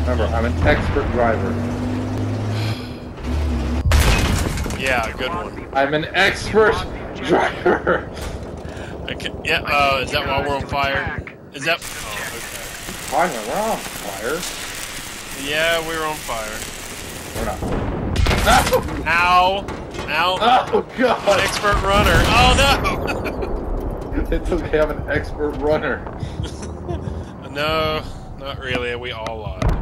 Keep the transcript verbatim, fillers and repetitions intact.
Remember, I'm an expert driver. Yeah, good one. I'm an expert driver. Okay, yeah, uh, is that while we're on fire? Is that... Oh, okay. Fine, we're on fire. Yeah, we're on fire. We're not. Ow! Ow! Oh, God! An expert runner. Oh, no! It's okay, I'm an expert runner. No, not really. We all lied.